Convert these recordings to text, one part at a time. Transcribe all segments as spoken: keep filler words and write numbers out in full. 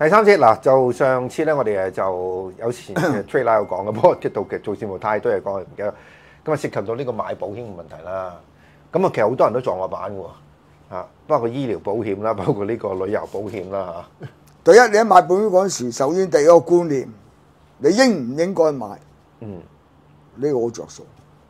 第三節嗱，就上次咧，我哋誒就有前嘅 trailer 有講嘅，不過即係到做節目太多嘢講，唔記得。咁啊涉及到呢個買保險嘅問題啦。咁啊，其實好多人都撞過板嘅喎，啊，包括醫療保險啦，包括呢個旅遊保險啦嚇。 第一，你喺買保險嗰陣時，首先第一個觀念，你應唔應該買？ 嗯， 呢個好着數。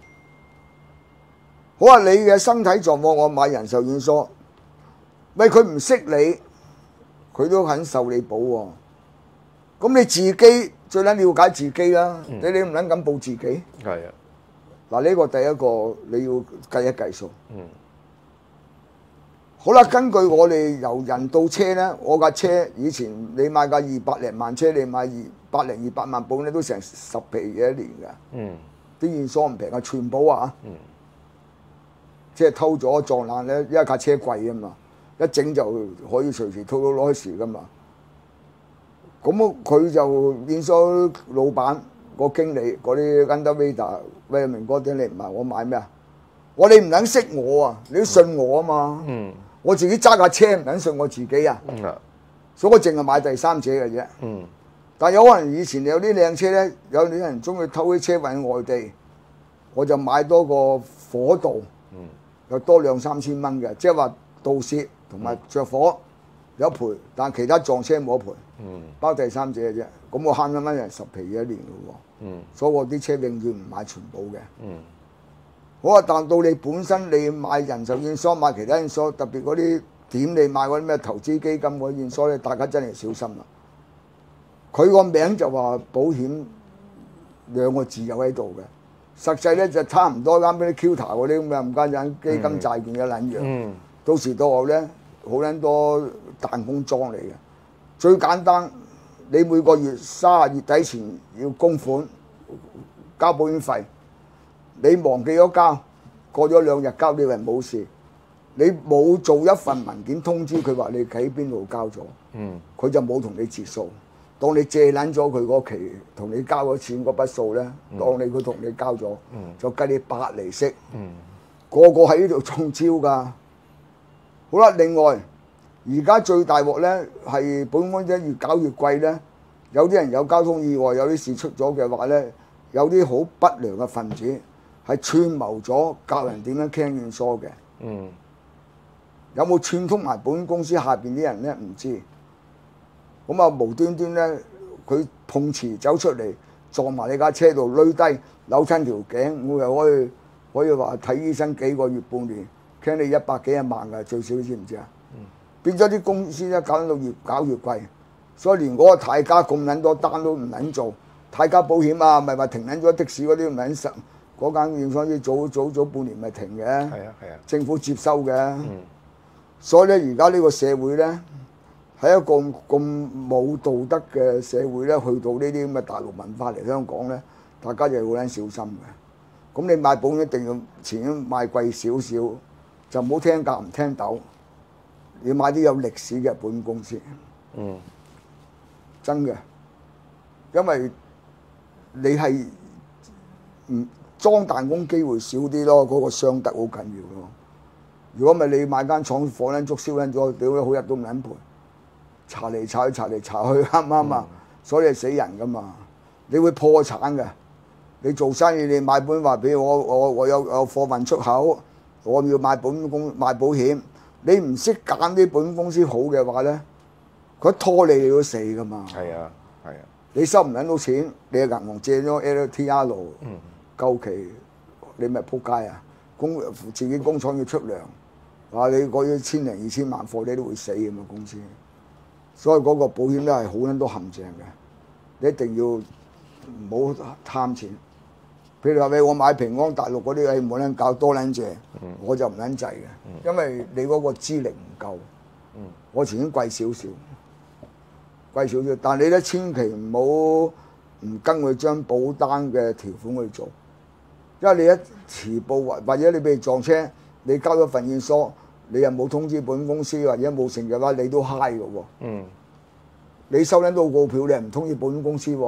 好啊，你嘅身體狀況，我買人壽險疏，喂，佢唔識你，佢都肯受你保喎。咁你自己最撚了解自己啦，你你唔撚敢保自己？ 係啊。 嗱，呢個第一個你要計一計數。 嗯。 好啦，根據我哋由人到車咧，我架車以前你買架二百零萬車，你買二百零二百萬保咧都成十皮嘢一年㗎。 嗯。 啲現數唔平啊，全保啊。 嗯。即係偷咗撞爛咧，因為架車貴啊嘛，一整就可以隨時套到攞時噶嘛。咁佢就現數老闆個經理嗰啲 underwriter，喂，明哥點你唔係我買咩啊？我你唔撚識我啊，你都信我啊嘛。嗯。我自己揸架車唔撚信我自己啊。嗯。所以我淨係買第三者嘅啫。嗯。但係有可能以前有啲靚車咧，有啲人中意偷啲車運外地，我就買多個火盜。嗯。有多兩三千蚊嘅，即係話盜竊同埋着火有賠，但其他撞車冇得賠。嗯。包第三者嘅啫，咁我慳咗蚊人十皮嘢一年嘅喎。嗯。所以我啲車永遠唔買全保嘅。嗯。好啊，但到你本身你買人壽險疏，買其他險疏，特別嗰啲點你買嗰啲咩投資基金嗰啲險疏咧，大家真係小心啦。佢個名就話保險兩個字有喺度嘅。實際咧就差唔多啱啲 Q 塔嗰啲咁嘅唔關陣基金債券嘅撚樣，嗯、到時到後咧好撚多彈弓裝嚟嘅。最簡單，你每個月三十月底前要供款交保險費，你忘記咗交，過咗兩日交，你以為冇事，你冇做一份文件通知佢話你喺邊度交咗，佢、嗯、就冇同你折數。當你借撚咗佢嗰期同你交咗錢嗰筆數咧，嗯、當你佢同你交咗，嗯、就計你百厘息，嗯、個個喺呢度中招㗎。好啦，另外而家最大鑊咧係保險公司越搞越貴咧，有啲人有交通意外，有啲事出咗嘅話咧，有啲好不良嘅分子係串謀咗教人點樣傾險疏嘅。嗯、有冇串通埋保險公司下邊啲人咧？唔知。咁啊，無端端咧，佢碰瓷走出嚟撞埋你架車度，攣低扭親條頸，我又可以可以話睇醫生幾個月半年，傾你一百幾廿萬㗎最少，知唔知啊？嗯、變咗啲公司咧搞到越搞越貴，所以連嗰個大家咁撚多單都唔撚做，大家保險啊，咪話停撚咗的士嗰啲唔撚實，嗰間驗所以早早早半年咪停嘅。係啊係啊，政府接收嘅。嗯、所以咧，而家呢個社會咧。喺一個咁冇道德嘅社會咧，去到呢啲咁嘅大陸文化嚟香港咧，大家就好撚小心嘅。咁你買保險一定要錢買貴少少，就唔好聽價唔聽豆，要買啲有歷史嘅保險公司。嗯，真嘅，因為你係唔裝彈弓機會少啲咯，嗰、嗰個傷得好緊要咯。如果唔係你買間廠火撚燭燒撚咗，屌好日都唔撚賠。查嚟查去查嚟查去啱唔啱啊？所以係死人噶嘛，你會破產嘅。你做生意你買本話俾我，我我有有貨運出口，我要買保險公買保險，你唔識揀啲保險公司好嘅話咧，佢一拖你你都死噶嘛。係啊係啊，你收唔撚到錢，你嘅銀行借咗 L T R， 夠期你咪撲街啊！工自己工廠要出糧，話你嗰啲千零二千萬貨你都會死咁嘛公司。所以嗰個保險咧係好撚多陷阱嘅，你一定要唔好貪錢。譬如話你我買平安大陸嗰啲，誒冇撚搞多撚謝，嗯、我就唔撚制嘅，嗯、因為你嗰個資歷唔夠。嗯、我情願貴少少，貴少少，但你咧千祈唔好唔跟佢張保單嘅條款去做，因為你一遲報或或者你譬如撞車，你交咗份驗疏。你又冇通知保險公司或者冇成嘅話，你都嗨嘅喎。嗯。你收撚到告票，你唔通知保險公司喎？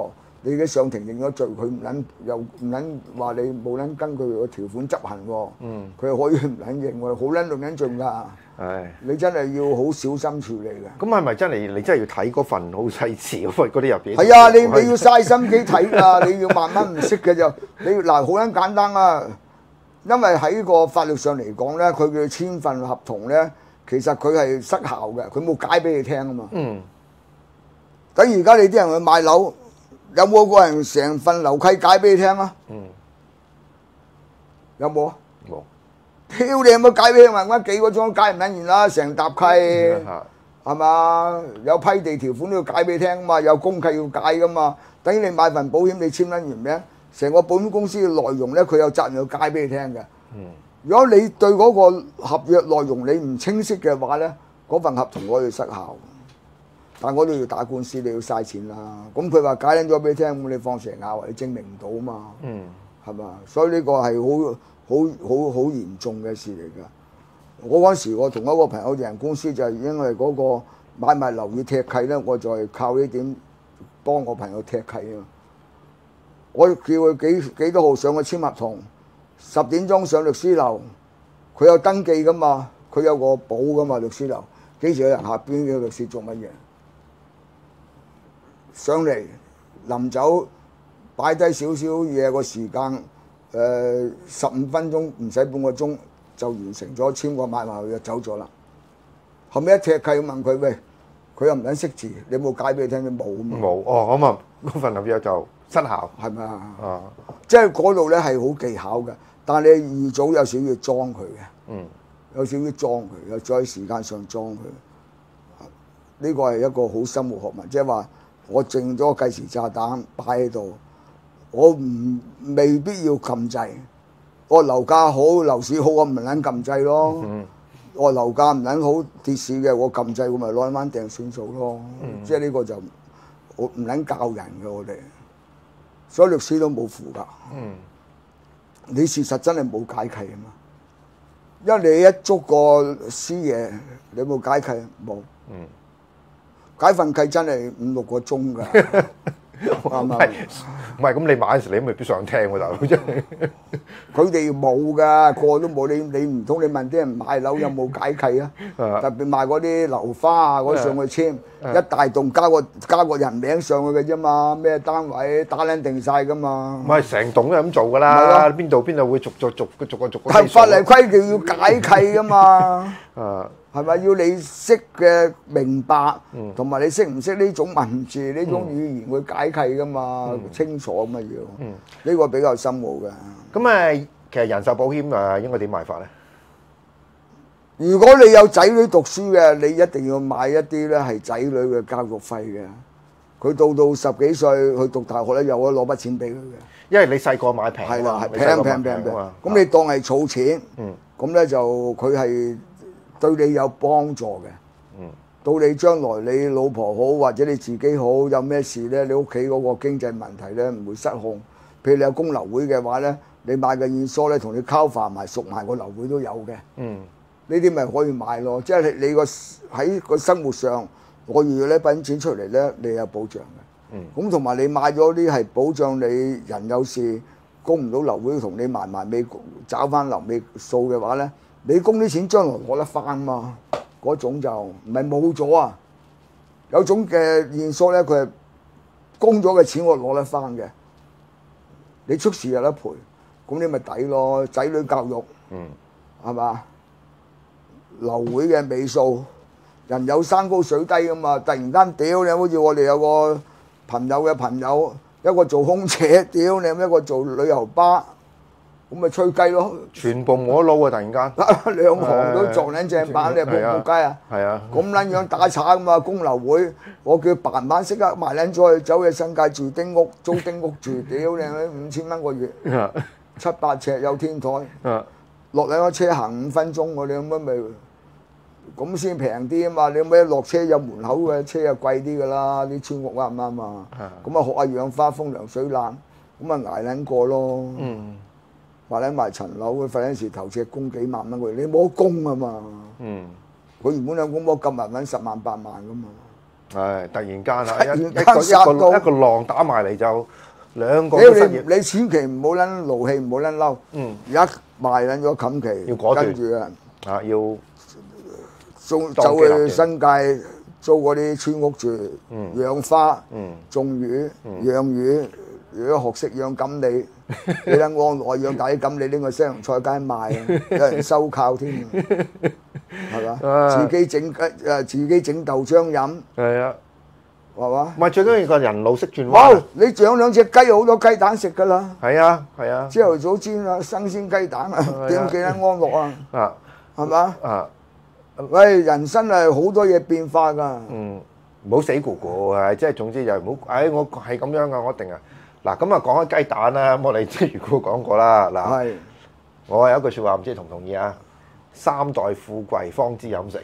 你嘅上庭認咗罪，佢唔撚又唔撚話你冇撚根據個條款執行喎。 嗯， 佢可以唔撚認喎，好撚論撚盡㗎。 係。 你真係要好小心處理嘅。 咁係咪真係你真係要睇嗰份好細緻嗰份嗰啲入邊？ 係啊，你你要嘥心機睇㗎，你要慢慢唔識嘅就你嗱好撚簡單啊。因為喺個法律上嚟講咧，佢嘅簽份合同咧，其實佢係失效嘅，佢冇解俾你聽啊嘛。 嗯。 等而家你啲人去買樓，有冇個人成份樓契解俾你聽啊？ 嗯。 有冇啊？ 冇。 屌你有冇解俾你聽？我幾個鐘解唔撚完啦，成沓契係嘛？有批地條款都要解俾你聽啊嘛，有公契要解噶嘛。等於你買份保險，你簽撚完名，成個保險公司嘅內容咧，佢有責任要解俾你聽嘅。 嗯。如果你對嗰個合約內容你唔清晰嘅話咧，嗰份合同可以失效。但係我都要打官司，你要嘥錢啦。咁佢話解撚咗俾你聽，咁你放蛇咬，你證明唔到啊嘛。 嗯。係嘛？所以呢個係好好好好嚴重嘅事嚟㗎。我嗰陣時我同一個朋友贏官司就係因為嗰個買賣樓宇踢契咧，我就係靠呢點幫我朋友踢契啊。我叫佢幾幾多號上去簽合同，十點鐘上律師樓，佢有登記㗎嘛，佢有個簿㗎嘛，律師樓幾時有人下邊嘅律師做乜嘢？上嚟臨走擺低少少嘢個時間，誒十五分鐘唔使半個鐘就完成咗簽個買賣佢就走咗啦。後尾一踢契問佢喂，佢又唔撚識字，你冇解俾你聽？你冇啊嘛。 冇哦，咁啊嗰份合約就失效， 係咪啊？ 啊， 即係嗰度咧係好技巧嘅，但係你預早有少少要裝佢嘅， 嗯， 有少少裝佢，有在時間上裝佢。呢個係一個好深嘅學問，即係話我剩咗個計時炸彈擺喺度，我唔未必要撳掣。我樓價好，樓市好，我唔撚撳掣咯。 嗯、 我樓價唔撚好跌市嘅，我撳掣我咪攞翻訂算數咯。 嗯、 即係呢個就我唔撚教人嘅我哋，所以律師都冇符㗎。 嗯， 你事實真係冇解契啊嘛，因為你一捉個師爺，你有冇解契？冇。嗯。解份契真係五六個鐘㗎，啱唔啱？ 唔係咁，你買嗰時你都未必想聽喎，大佬真係。佢哋冇㗎，個個都冇。你你唔通你問啲人買樓有冇解契啊？特別賣嗰啲樓花啊，嗰上去簽一大棟加個加個人名上去嘅啫嘛，咩單位打撚定晒㗎嘛。 唔係成棟都係咁做㗎啦，邊度邊度會逐逐逐逐個逐個。 係法例規矩要解契㗎嘛。 啊。 係咪要你識嘅明白，同埋你識唔識呢種文字、呢種語言會解契㗎嘛？清楚咁嘅要，呢個比較深奧嘅。 咁誒，其實人壽保險誒應該點買法咧？ 如果你有仔女讀書嘅，你一定要買一啲咧係仔女嘅教育費嘅。佢到到十幾歲去讀大學咧，又可以攞筆錢俾佢嘅。 因為你細個買平， 係啦，係平平平平。咁你當係儲錢，咁咧就佢係。對你有幫助嘅，嗯，到你將來你老婆好或者你自己好有咩事咧，你屋企嗰個經濟問題咧唔會失控。譬如你有供樓會嘅話咧，你買嘅現疏咧同你 cover 埋熟埋個樓會都有嘅，嗯，呢啲咪可以買咯。即係你個喺個生活上，我預咗呢筆錢出嚟咧，你有保障嘅，嗯，咁同埋你買咗啲係保障你人有事供唔到樓會同你埋埋尾找翻樓尾數嘅話咧。你供啲錢將來攞得翻嘛？嗰種就唔係冇咗啊！有種嘅現數咧，佢係供咗嘅錢我攞得翻嘅。你出事有得賠，咁你咪抵咯。仔女教育，嗯，係嘛？樓會嘅尾數，人有山高水低噶嘛。突然間屌你，好似我哋有個朋友嘅朋友，一個做空姐，屌你，一個做旅遊巴。咁咪吹雞咯！ 全部冇得撈啊！突然間兩行都撞撚正板，你係仆仆雞啊！ 係啊！ 咁撚樣打岔噶嘛，供樓會，我叫扮板識得賣撚咗去走去新界住丁屋，租丁屋住，屌你五千蚊個月，七八尺有天台，落兩個車行五分鐘，我哋咁樣咪咁先平啲啊嘛！你咪落車有門口嘅車又貴啲噶啦，啲村屋啱唔啱啊？咁啊學下養花，風涼水冷，咁啊捱撚過咯。嗯。話你賣層樓，佢費緊時頭尺供幾萬蚊個月，你冇得供啊嘛。嗯。佢原本兩公婆咁萬蚊十萬八萬噶嘛。 係突然間啊， 突然一一間個一殺到個一個浪打埋嚟就兩個屌你都失業。 你千祈唔好撚勞氣，唔好撚嬲。 嗯， 一賣撚咗冚期， 要果斷跟住啊， 啊要走當走去機立斷新界租嗰啲村屋住， 嗯養花、 嗯種魚、養魚。如果學識養錦鯉，你睇安樂養大啲錦鯉拎去西洋菜街賣啊，有人收購添，係嘛？ 啊自己整誒自己整豆漿飲， 係啊， 係嘛？ 唔係最緊要個人路識轉哇！ 彎。 你養兩隻雞，好多雞蛋食㗎啦。 係啊係啊。 朝頭早煎啊，新鮮雞蛋啊，點記得安樂啊？ 啊係嘛？ 啊喂，人生係好多嘢變化㗎。 嗯，唔好死咕咕啊！即係總之就唔好，唉，我係咁樣噶，我一定啊。嗱，咁啊講開雞蛋啦，咁我哋即係如果講過啦，嗱， 係我有一句説話，唔知你同唔同意啊？三代富貴方知飲食。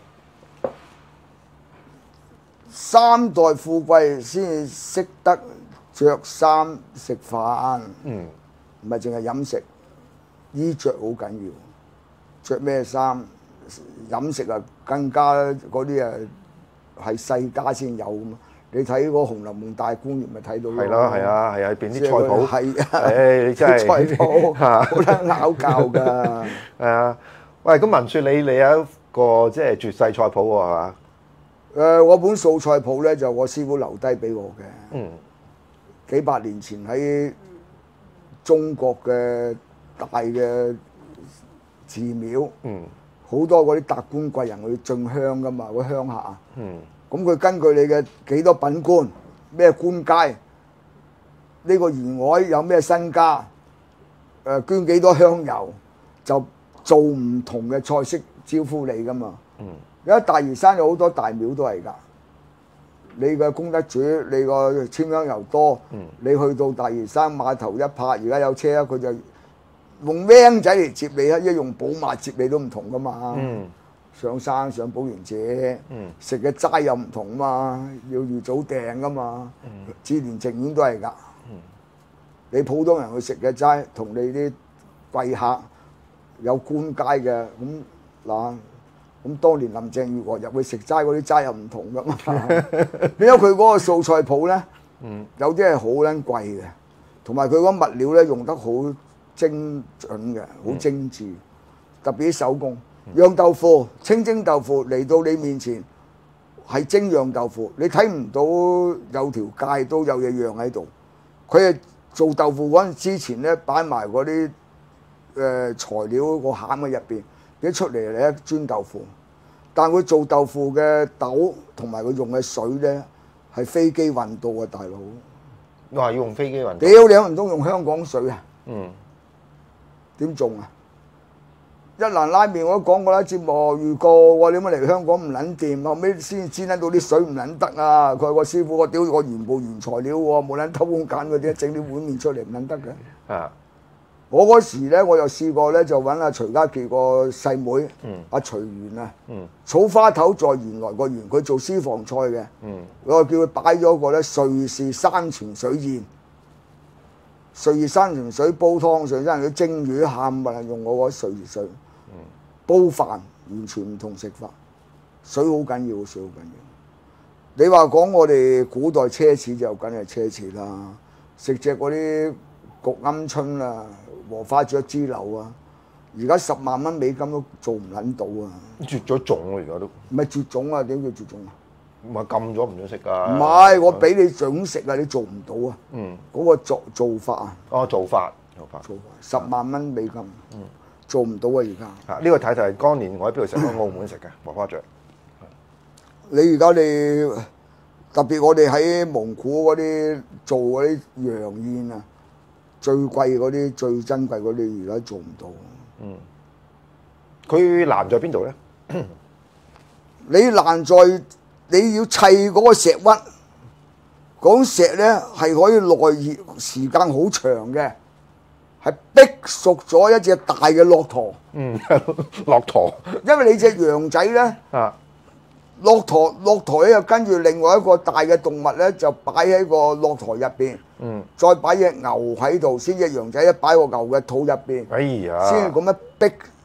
三代富貴先識得着衫食飯， 嗯， 唔係淨係飲食，衣着好緊要。着咩衫，飲食啊更加嗰啲啊係世家先有㗎嘛。你睇嗰個《紅樓夢》大觀園咪睇到咯。 係咯，係啊，係啊，變啲菜譜。 係啊， 誒，你真係菜譜好得拗教㗎。 係啊，喂，咁文説你你有一個即係絕世菜譜喎，係嘛？ 誒，我本素菜譜咧就我師傅留低俾我嘅。 嗯。 幾百年前喺中國嘅大嘅寺廟， 嗯， 好多嗰啲達官貴人去進香㗎嘛，嗰鄉下。 嗯。 咁佢根據你嘅幾多品官，咩官階，呢個員外有咩身家，誒捐幾多香油，就做唔同嘅菜式招呼你㗎嘛。 嗯。 而家大嶼山有好多大廟都係㗎。你嘅功德主，你個簽香油多， 嗯你去到大嶼山碼頭一泊，而家有車，佢就用 van 仔嚟接你啊，一用寶馬接你都唔同㗎嘛。 嗯。 上山上寶蓮寺， 嗯食嘅齋又唔同嘛，要預早訂㗎嘛。志蓮淨苑都係㗎。 嗯你普通人去食嘅齋，同你啲貴客有官階嘅咁嗱。咁當年林鄭月娥入去食齋嗰啲齋又唔同㗎嘛，因為佢嗰個素菜鋪咧， 嗯有啲係好撚貴嘅，同埋佢嗰物料咧用得好精準嘅，好精緻，特別啲手工。釀豆腐、清蒸豆腐嚟到你面前係蒸釀豆腐，你睇唔到有條界都有嘢釀喺度。佢係做豆腐嗰陣之前咧擺埋嗰啲誒材料個餡喺入邊。一出嚟嚟一磚豆腐，但佢做豆腐嘅豆同埋佢用嘅水咧係飛機運到啊，大佬！ 我話要用飛機運。 屌你唔通用香港水啊？ 嗯。 點種啊？一蘭拉麵我都講過啦，節目預告我點解嚟香港唔撚掂，後尾先知得到啲水唔撚得啊！佢話個師傅我屌我原部原材料喎，冇撚偷工揀嗰啲，整啲碗麵出嚟唔撚得嘅。 啊。 我嗰時咧，我又試過咧，就揾阿徐家傑個細妹，阿徐媛啊，草花頭在原來個園，佢做私房菜嘅，我叫佢擺咗個咧瑞士山泉水宴，瑞士山泉水煲湯，瑞士山泉水蒸魚喊啊，用我嗰瑞士水煲飯，完全唔同食法，水好緊要，水好緊要。你話講我哋古代奢侈就梗係奢侈啦，食隻嗰啲焗鵪鶉啊〜禾花雀之流啊！而家十萬蚊美金都做唔撚到啊！ 絕咗種喎，而家都唔係絕種啊？點叫絕種啊？ 唔係禁咗唔准食㗎。 唔係，我俾你準食啊！你做唔到啊！ 嗯， 嗰個做做法啊！ 哦，做法做法做法十萬蚊美金，嗯，做唔到啊！而家啊，呢個睇就係當年我喺邊度食？喺澳門食嘅禾花雀。 你而家你特別我哋喺蒙古嗰啲做嗰啲洋宴啊！最貴嗰啲、最珍貴嗰啲，而家做唔到。 嗯，佢難在邊度咧？ 你難在你要砌嗰個石屈，嗰石咧係可以耐熱時間好長嘅，係逼熟咗一隻大嘅駱駝。 嗯，駱駝。 因為你隻羊仔咧， 啊， 駱駝駱駝咧又跟住另外一個大嘅動物咧，就擺喺個駱駝入邊。嗯，再擺隻牛喺度，先隻羊仔一擺個牛嘅肚入邊， 哎呀， 先咁樣逼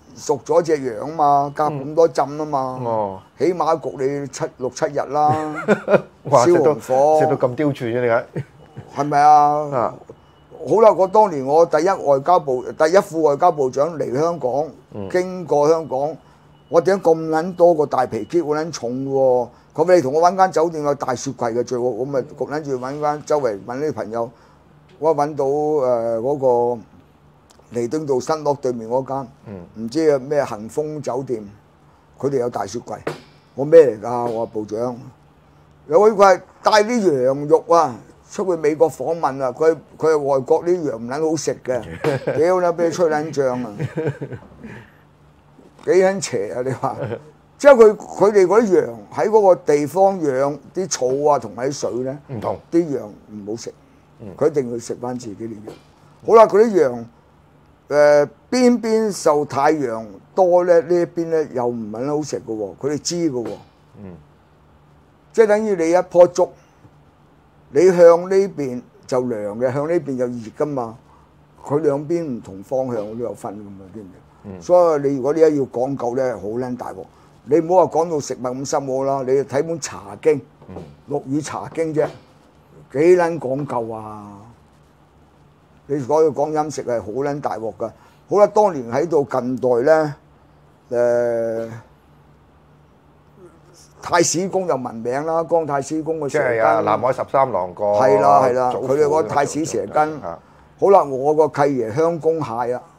熟咗隻羊啊嘛，隔咁多浸啊嘛， 哦， 起碼焗你七六七日啦， 哇！食到燒紅火食到咁刁鑽嘅點解？ 係咪啊？ 啊， 好啦，我當年我第一外交部第一副外交部長嚟香港， 嗯經過香港，我點解咁撚多個大皮篋好撚重喎？咁你同我揾間酒店有大雪櫃嘅最好，我咪焗撚住揾間周圍揾啲朋友，我揾到誒嗰個彌敦道新屋對面嗰間，唔知啊咩恒豐酒店，佢哋有大雪櫃，我咩嚟㗎？我話部長，有位佢係帶啲羊肉啊！出去美國訪問啊！佢佢係外國啲羊唔撚好食嘅，幾好啦！俾佢吹撚脹啊！幾撚邪啊！你話，即係佢佢哋嗰啲羊喺嗰個地方養啲草啊，同埋啲水咧唔同啲羊唔好食，佢一定要食翻自己啲羊。好啦，嗰啲羊誒邊邊受太陽多咧，呢一邊咧又唔撚好食嘅喎，佢哋知嘅喎。 嗯， 即係等於你一棵竹。你向呢邊就涼嘅，向呢邊就熱噶嘛。佢兩邊唔同方向都有分噶嘛，知唔知？嗯、所以你如果你一要講究咧，好撚大鑊。你唔好話講到食物咁深奧啦，你睇本茶經，陸羽茶經啫，幾撚講究啊！你如果要講飲食係好撚大鑊噶。好啦，當年喺度近代咧，誒、呃。太史公就聞名啦，江太史公嘅蛇羹。 即係啊，南海十三郎個。 係啦係啦，佢哋個太史蛇羹。好啦，我個契爺香公蟹啊，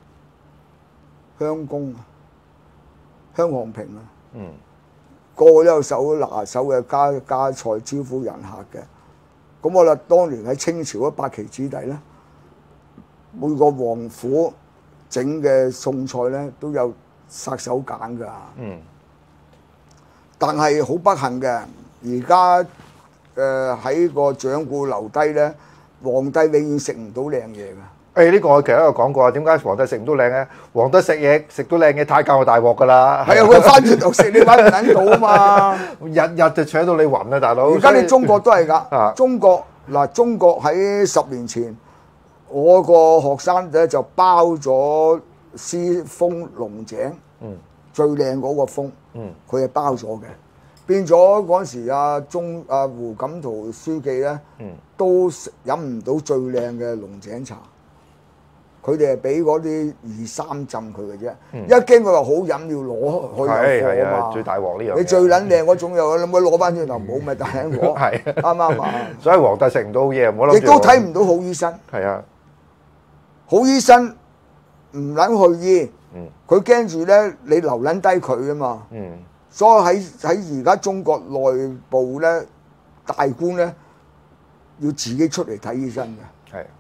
香公，香航平啊， 嗯， 個個都有手拿手嘅家家菜招呼人客嘅。咁我啦，當年喺清朝嗰八旗子弟咧，每個王府整嘅餸菜咧都有殺手鐧㗎。嗯。但係好不幸嘅，而家誒喺個掌故留低咧，皇帝永遠食唔到靚嘢嘅。 誒呢個我其實都有講過啊，點解皇帝食唔到靚咧？皇帝食嘢食到靚嘢，太監就大鑊㗎啦。 係啊，佢翻轉頭食你揾唔撚到啊嘛！ 日日就搶到你暈啊，大佬！ 而家你中國都係㗎， 啊、 中國嗱，中國喺十年前，我個學生咧就包咗絲豐龍井。嗯。最靚嗰個風，佢係包咗嘅，變咗嗰陣時阿中阿胡錦濤書記咧，都飲唔到最靚嘅龍井茶，佢哋係俾嗰啲二三浸佢嘅啫，一驚佢話好飲要攞去入貨啊嘛， 最大鑊呢樣。你最撚靚嗰種又，你唔可以攞翻轉頭冇咪大鑊，係啱啱啊？ 所以皇帝食唔到嘢，唔好諗住。 亦都睇唔到好醫生。 係啊， 好醫生唔撚去醫。佢驚住咧，你留撚低佢啊嘛，嗯、所以喺喺而家中國內部咧，大官咧要自己出嚟睇醫生嘅，係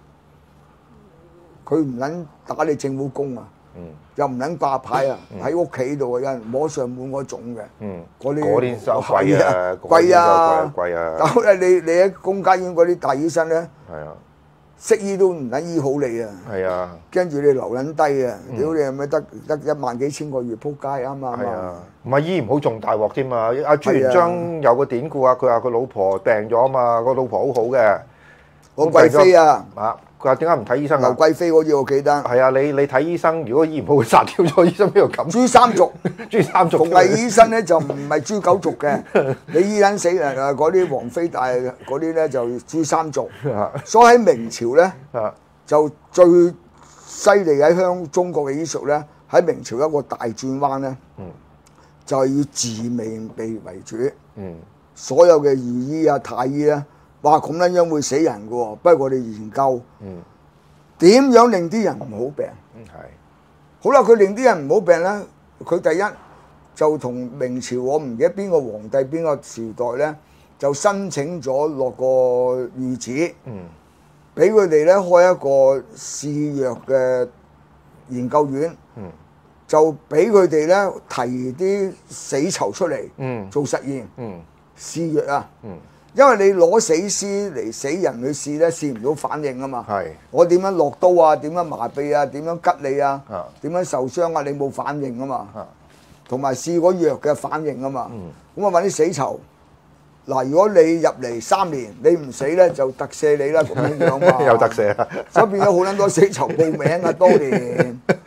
佢唔撚打你政府工啊，嗯、又唔撚掛牌啊，喺屋企度啊，有人摸上門嗰種嘅，嗰啲嗰啲收貴啊，貴啊，貴啊，但係你你喺公家醫院嗰啲大醫生咧，係啊。識醫都唔撚醫好你啊！係啊，跟住你留撚低啊！屌你係咪得得一萬幾千個月撲街啱嘛？係啊， 唔係醫唔好仲大鑊添嘛！阿朱元璋有個典故啊，佢話佢老婆病咗啊嘛，個老婆好好嘅， 個貴妃啊， 啊，佢話點解唔睇醫生啊？ 劉貴妃嗰啲我記得。係啊，你你睇醫生，如果醫唔好，會殺掉咗醫生邊度咁？ 誅三族， 誅三族。 馮毅醫生咧就唔係誅九族嘅，你醫撚死人啊！嗰啲皇妃大嗰啲咧就誅三族。所以喺明朝咧。就最犀利喺香中國嘅醫術咧，喺明朝一個大轉彎咧，嗯、就係以治未病為主。嗯、所有嘅御醫啊、太醫咧，哇咁撚樣會死人嘅喎。不過我哋研究點、嗯、樣令啲人唔好病。係、嗯、好啦，佢令啲人唔好病咧，佢第一就同明朝我唔記得邊個皇帝邊個時代咧，就申請咗落個御旨。嗯俾佢哋咧開一個試藥嘅研究院，嗯、就俾佢哋咧提啲死囚出嚟、嗯、做實驗、嗯、試藥啊。嗯、因為你攞死屍嚟死人去試咧，試唔到反應啊嘛。是我點樣落刀啊？點樣麻痹啊？點樣吉你啊？點樣受傷啊？你冇反應啊嘛。同埋試嗰藥嘅反應啊嘛。咁啊揾啲死囚。嗱，如果你入嚟三年，你唔死咧，就特赦你啦，咁樣樣嘛。有特赦啊！所以變咗好撚多死囚報名啊，當年。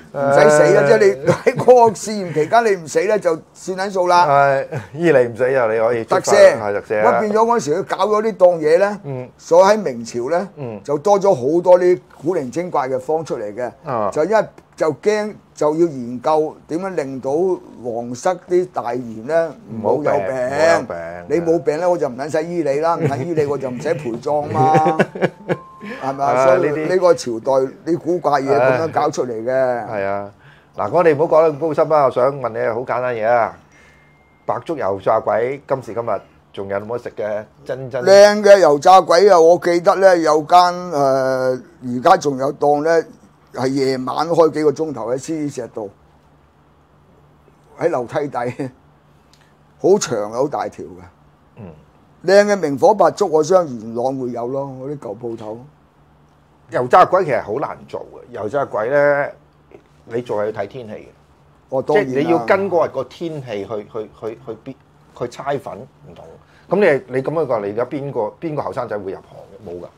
唔使死啊！即係你喺嗰個試驗期間你唔死咧，就算緊數啦。 係醫你唔死啊！你可以特赦赦， 係特赦啊！ 咁變咗嗰陣時佢搞咗啲檔嘢咧， 嗯所以喺明朝咧嗯就多咗好多啲古靈精怪嘅方出嚟嘅， 啊就因為就驚就要研究點樣令到皇室啲大員咧唔好有唔好病唔好有病你冇病咧我就唔撚使醫你啦，唔使醫你我就唔使陪葬嘛，係咪啊啊？所以呢啲呢個朝代啲古怪嘢咁樣搞出嚟嘅。 係啊！嗱，我哋唔好講得咁高深啦，我想問你好簡單嘢啊！白粥油炸鬼今時今日仲有冇得食嘅？真真靚嘅油炸鬼啊！我記得咧有間誒，而家仲有檔咧，係夜晚開幾個鐘頭喺獅子石道，喺樓梯底，好長好大條嘅。 嗯， 靚嘅明火白粥，我相信元朗會有咯，嗰啲舊鋪頭。 油炸鬼其實好難做嘅，油炸鬼咧你做係要睇天氣嘅。 我即係當然啦你要跟嗰日個天氣去去去去邊去猜粉唔同。咁你你咁樣講，你而家邊個邊個後生仔會入行嘅？冇㗎。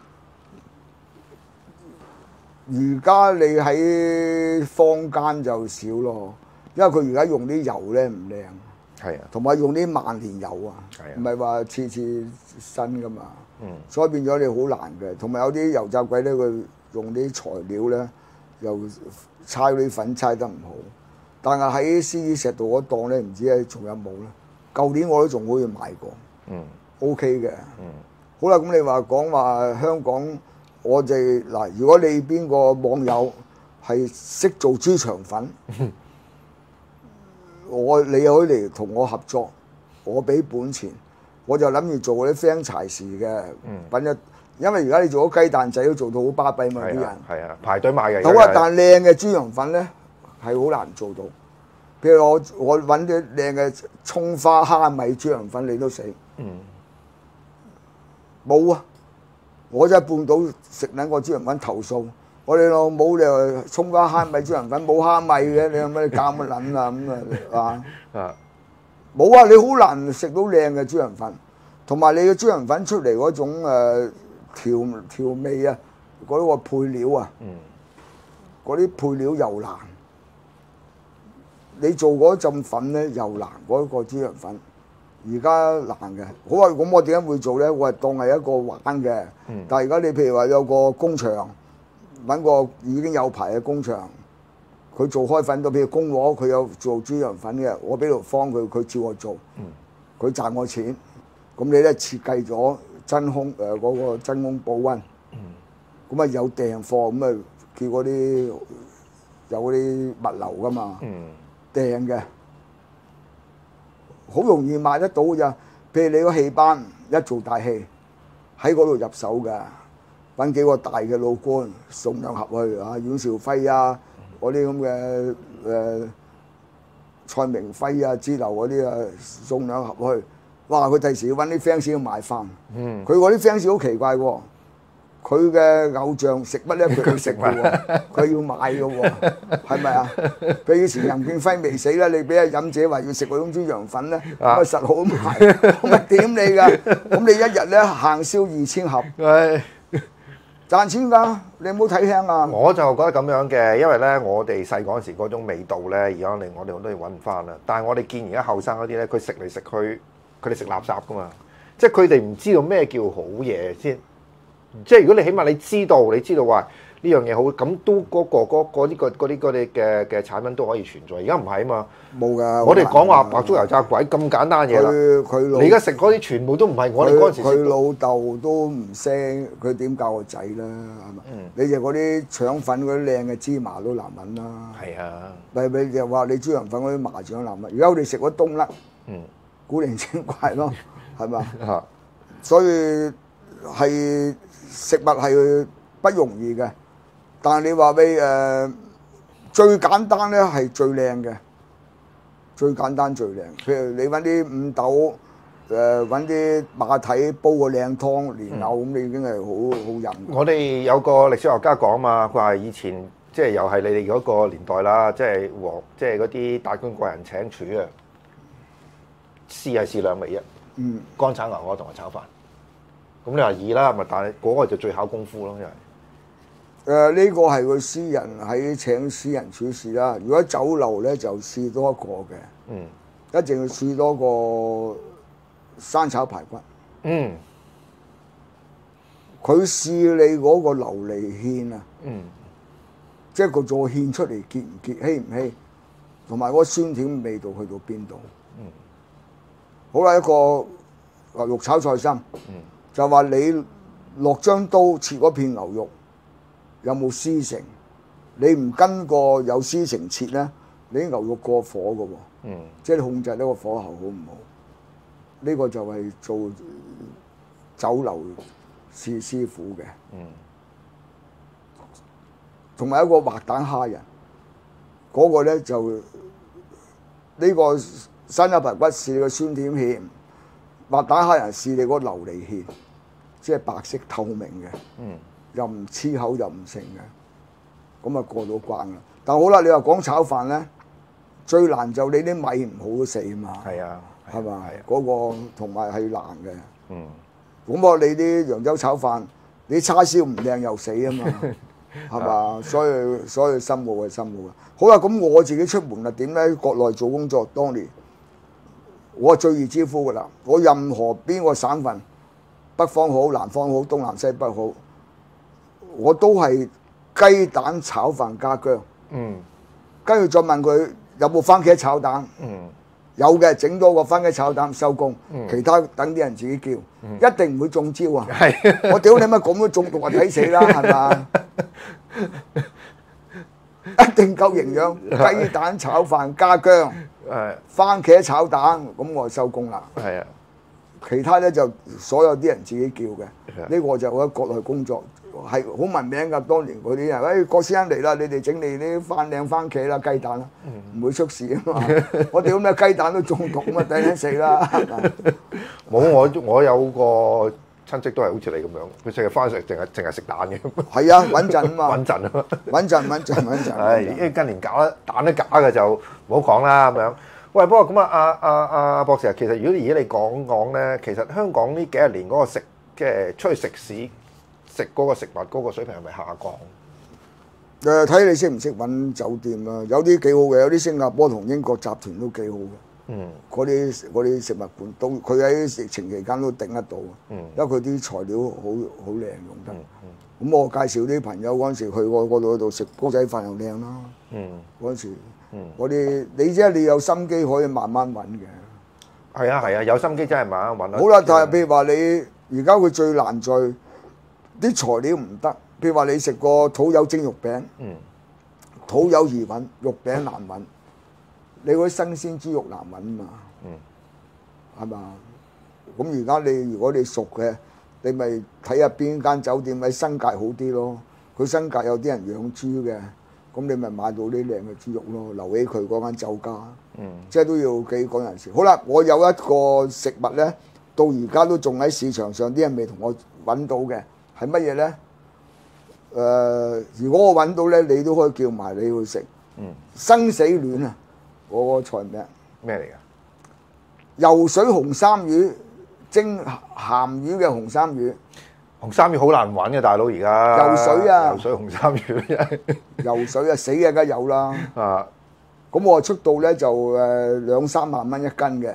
而家你喺坊間就少咯，因為佢而家用啲油咧唔靚， 係啊， 同埋用啲萬年油啊係啊， 唔係話次次新噶嘛。 嗯， 所以變咗你好難嘅，同埋有啲油炸鬼咧，佢用啲材料咧又猜啲粉猜得唔好。但係喺獅子石道嗰檔咧，唔知咧仲有冇咧？舊年我都仲可以買過， 嗯 ，OK 嘅。 嗯， 好啦，咁你話講話香港，我哋嗱，如果你邊個網友係識做豬腸粉，我你可以嚟同我合作，我俾本錢，我就諗住做嗰啲 franchise 嘅品一，因為而家你做咗雞蛋仔都做到好巴閉嘛啲人係啊，係啊，排隊買嘅。 好啊，但係靚嘅豬腸粉咧係好難做到。譬如我我揾啲靚嘅葱花蝦米豬腸粉，你都死。 嗯， 冇啊！我真係半島食撚個豬腸粉投訴，我哋老母你話葱花蝦米豬腸粉冇蝦米嘅，你有咩搞乜撚啊咁啊啊！ 啊， 冇啊！你好難食到靚嘅豬腸粉，同埋你嘅豬腸粉出嚟嗰種誒、呃、調調味啊，嗰、個配料啊， 嗯， 嗰啲配料又難。你做嗰陣粉咧又難，嗰、個豬腸粉而家難嘅。好啊，咁我點解會做咧？我係當係一個玩嘅。 嗯但係而家你譬如話有個工場揾個已經有牌嘅工場，佢做開粉到，譬如公和佢有做豬腸粉嘅，我俾條方佢，佢照我做， 嗯， 佢賺我錢。咁你咧設計咗真空誒嗰、個真空保溫， 嗯， 咁啊有訂貨，咁啊叫嗰啲有嗰啲物流噶嘛。 嗯， 訂嘅，好容易賣得到㗎咋。譬如你個戲班一做大戲，喺嗰度入手㗎，揾幾個大嘅老官送兩盒去啊，阮兆輝啊，嗰啲咁嘅誒蔡明輝啊、之流嗰啲啊，送兩盒去。哇！佢第時要揾啲 fans 要買飯， 嗯， 佢嗰啲 fans 好奇怪喎。佢嘅偶像食乜咧？佢要食嘅喎，佢要買嘅喎，係咪啊？佢以前任劍輝未死啦，你俾阿飲者話要食嗰種豬腸粉咧，咁啊實好賣，咁咪點你㗎？咁你一日咧行銷二千盒， 係。 賺錢㗎，你唔好睇輕啊！ 我就覺得咁樣嘅，因為咧，我哋細嗰陣時嗰種味道咧，而家我哋我哋好多嘢揾唔翻啦。但係我哋見而家後生嗰啲咧，佢食嚟食去，佢哋食垃圾噶嘛，即係佢哋唔知道咩叫好嘢先。即係如果你起碼你知道，你知道話呢樣嘢好，咁都嗰、嗰個嗰嗰啲個嗰啲嗰啲嘅嘅產品都可以存在。而家唔係啊嘛， 冇㗎。 我哋講話白粥油炸鬼咁簡單嘢啦。 佢佢老你而家食嗰啲全部都唔係我哋嗰陣時食佢老豆都唔識，佢點教個仔啦？係嘛？ 嗯你就嗰啲腸粉嗰啲靚嘅芝麻都難揾啦。 係啊， 咪咪就話你豬腸粉嗰啲麻醬難揾，而家我哋食嗰冬甩， 嗯古靈精怪咯，係嘛？ 嚇， 所以係食物係不容易嘅，但係你話俾誒最簡單咧係最靚嘅，最簡單最靚。譬如你揾啲五豆誒揾啲馬蹄煲個靚湯蓮藕咁，你已經係好好飲。 我哋有個歷史學家講嘛，佢話以前即係又係你哋嗰個年代啦，即係皇即係嗰啲大官貴人請廚啊，試係試兩味一， 嗯， 乾炒牛河同埋炒飯。咁你話易啦，咪但係嗰個就最考功夫咯，因為誒呢個係佢私人喺請私人處事啦。如果酒樓咧就試多一個嘅， 嗯， 一定要試多個生炒排骨。 嗯， 佢試你嗰個琉璃芡啊， 嗯， 即係個座芡出嚟結唔結稀唔稀，同埋嗰個酸甜味道去到邊度。 嗯， 好啦，一個牛肉炒菜心， 嗯， 就話你落張刀切嗰片牛肉有冇絲繩？你唔跟個有絲繩切咧，你啲牛肉過火嘅喎。 嗯， 即係你控制呢個火候好唔好？呢、個就係做酒樓試師傅嘅。 嗯， 同埋一個滑蛋蝦仁，嗰、個咧就呢、個生炒排骨試你個酸甜芡，滑蛋蝦仁試你嗰個琉璃芡，即係白色透明嘅， 嗯， 又唔黐口又唔成嘅，咁啊過到關啦。但好啦，你話講炒飯咧，最難就你啲米唔好死啊嘛， 係啊， 係嘛係啊，？ 嗰、個同埋係難嘅。 嗯， 咁我你啲揚州炒飯，你叉燒唔靚又死啊嘛，係嘛？所以所以深奧係深奧嘅。好啦，咁我自己出門啦，點咧？國內做工作當年，我係最易招呼噶啦。我任何邊個省份，北方好、南方好、東南西北好，我都係雞蛋炒飯加薑。 嗯， 跟住再問佢有冇番茄炒蛋。 嗯， 有嘅，整多個番茄炒蛋收工， 嗯其他等啲人自己叫，一定唔會中招啊！ 係， 我屌你乜咁都中毒啊，睇死啦，係嘛？一定夠營養，雞蛋炒飯加薑， 誒， 番茄炒蛋，咁我就收工啦。 係啊， 其他咧就所有啲人自己叫嘅， 係呢個就我喺國內工作係好聞名㗎。當年嗰啲人，誒郭先生嚟啦，你哋整你啲番靚番茄啦、雞蛋啦，唔會出事啊嘛。我屌咩雞蛋都中毒啊嘛，抵你死啦！ 冇我我有個親戚都係好似你咁樣，佢成日翻食淨係淨係食蛋嘅， 係啊，穩陣啊嘛， 穩陣啊嘛。 穩陣穩陣穩陣。 係，因為近年搞得蛋都假嘅就唔好講啦咁樣。喂，不過咁啊，阿阿阿博士啊，其實如果而家你講講咧，其實香港呢幾十年嗰個食即係出去食肆食嗰個食物嗰個水平係咪下降？ 誒睇你識唔識揾酒店啦，有啲幾好嘅，有啲新加坡同英國集團都幾好嘅。 嗯， 嗰啲嗰啲食物館都佢喺疫情期間都頂得到， 嗯， 因為佢啲材料好好靚用得。 嗯咁我介紹啲朋友嗰陣時去過嗰度度食煲仔飯又靚啦。 嗯嗰陣時， 嗯， 嗰啲你即係你有心機可以慢慢揾嘅。 係啊係啊，有心機真係慢慢揾啦。 好啦，但係譬如話你而家佢最難在啲材料唔得，譬如話你食個土有蒸肉餅， 嗯， 土有易揾，肉餅難揾。你嗰啲新鮮豬肉難揾嘛， 嗯， 係嘛？咁而家你如果你熟嘅，你咪睇下邊間酒店喺新界好啲咯。佢新界有啲人養豬嘅，咁你咪買到啲靚嘅豬肉咯，留起佢嗰間酒家。 嗯， 即係都要幾講人事。好啦，我有一個食物咧，到而家都仲喺市場上，啲人未同我揾到嘅係乜嘢咧？誒、呃，如果我揾到咧，你都可以叫埋你去食。 嗯， 生死戀啊！我個菜名咩嚟㗎？ 游水紅衫魚，蒸鹹魚嘅紅衫魚。 紅衫魚好難揾嘅，大佬而家游水啊游水紅衫魚真係游水啊，死嘅梗係有啦。 啊！ 咁我出到咧就誒兩三萬蚊一斤嘅。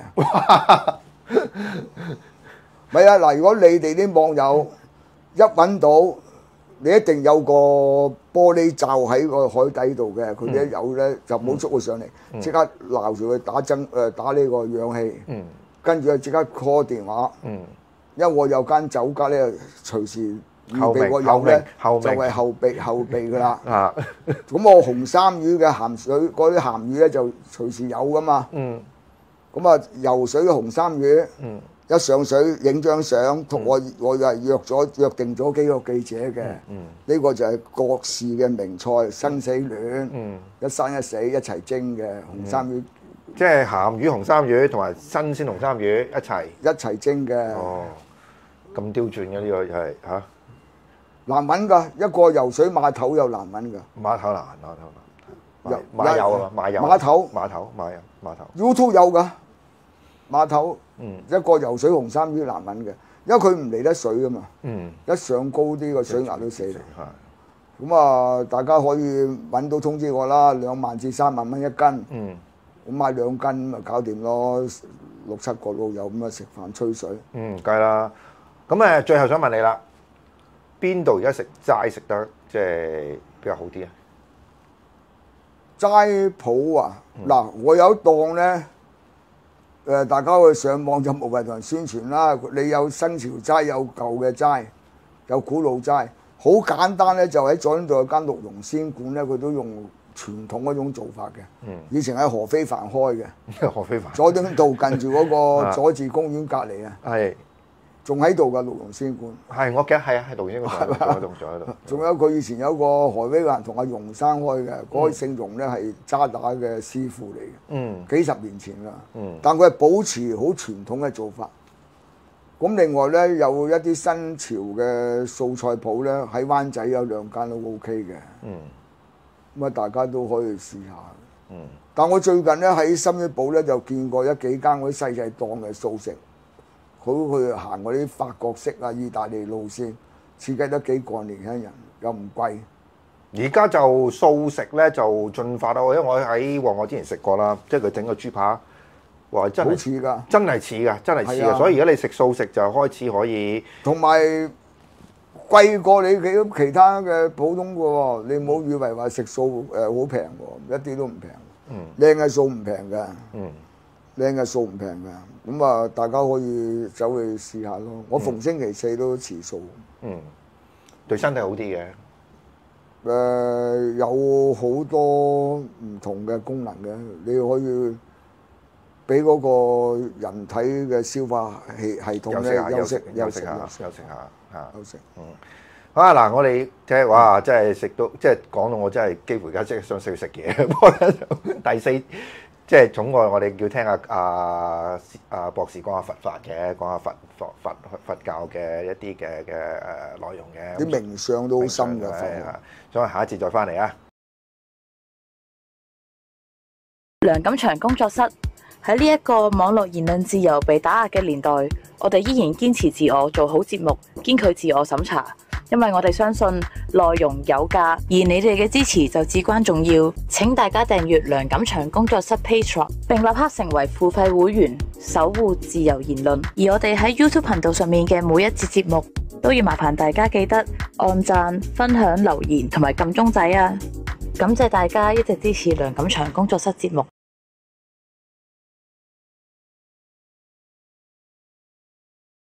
唔係啊，嗱，如果你哋啲網友一揾到，你一定有個玻璃罩喺個海底度嘅，佢哋一有咧就唔好捉佢上嚟，即刻鬧住佢打針誒打呢個氧氣， 嗯跟住即刻 call 電話， 嗯， 因為我有間酒家咧，隨時預後備個備油咧後備就係後備後備噶啦。 啊， 咁我紅衫魚嘅鹹水嗰啲鹹魚咧就隨時有噶嘛。 嗯咁啊游水嘅紅衫魚， 嗯一上水影張相，同我我又係約咗約定咗幾個記者嘅。 嗯呢個就係國事嘅名菜生死戀， 嗯， 一生一死一齊蒸嘅紅衫魚， 即係鹹魚紅衫魚同埋新鮮紅衫魚一齊。 一齊蒸嘅。 哦，咁刁鑽嘅呢個係嚇， 難揾㗎，一個游水碼頭又難揾㗎。 碼頭難，碼頭難， 有買油啊嘛，買油。 碼頭碼頭買油碼頭。 YouTube 有㗎，碼頭嗯一個游水紅衫魚難揾嘅，因為佢唔離得水㗎嘛， 嗯， 一上高啲個水壓都死啦。 係。 咁啊，大家可以揾到通知我啦，兩萬至三萬蚊一斤。 嗯。 咁買兩斤咪搞掂咯，六七個老友咁啊食飯吹水。 嗯，梗係啦。咁誒，最後想問你啦，邊度而家食齋食得即係比較好啲啊？ 齋鋪啊，嗱、嗯，我有一檔咧，誒，大家去上網就無謂同人宣傳啦。你有新潮齋，有舊嘅齋，有古老齋，好簡單咧，就喺佐敦道有間鹿茸仙館咧，佢都用傳統嗰種做法嘅。嗯。以前喺何非凡開嘅。 何非凡。 佐敦道近住嗰個佐治公園隔離啊。係。仲喺度㗎鹿茸仙館。 係，我記得係啊，喺鹿茸仙館仲喺度，仲喺度。 仲有佢以前有個何非凡同阿容生開嘅，嗰個姓容咧係渣打嘅師傅嚟嘅。嗯。幾十年前啦。嗯。但佢係保持好傳統嘅做法。咁另外咧有一啲新潮嘅素菜鋪咧，喺灣仔有兩間都 OK 嘅。嗯。咁啊，大家都可以試下。嗯。但我最近咧喺深水埗咧就見過一幾間嗰啲細細檔嘅素食。好去行嗰啲法國式啊、意大利路線，設計得幾過年輕人，又唔貴。 而家就素食咧就進化到，因為我喺旺角之前食過啦，即係佢整個豬扒，哇真係好似㗎， 真係似㗎，真係似㗎。所以而家你食素食就開始可以， 同埋貴過你其其他嘅普通嘅喎。你唔好以為話食素誒好平喎，一啲都唔平。嗯，靚嘅素唔平㗎。嗯。靚嘅素唔平㗎，咁啊大家可以走去試下咯。我逢星期四都持素。 嗯，對身體好啲嘅。 誒、呃，有好多唔同嘅功能嘅，你可以俾嗰個人體嘅消化系系統咧休息休息下，休息下嚇。 休息。 嗯。好啊嗱，我哋即係哇，真係食到即係講到我真係幾乎而家即係想食食嘢。不過咧第四。即係總愛我哋叫聽下阿阿博士講下佛法嘅，講下佛佛佛佛教嘅一啲嘅嘅誒內容嘅。 啲名相都好深㗎， 所以下一節再翻嚟啊！ 梁錦祥工作室喺呢一個網絡言論自由被打壓嘅年代，我哋依然堅持自我，做好節目，堅拒自我審查。因為我哋相信內容有價，而你哋嘅支持就至關重要。請大家訂閱梁錦祥工作室 Patreon， 並立刻成為付費會員，守護自由言論。而我哋喺 YouTube 頻道上面嘅每一節節目，都要麻煩大家記得按讚、分享、留言同埋撳鐘仔啊！感謝大家一直支持梁錦祥工作室節目。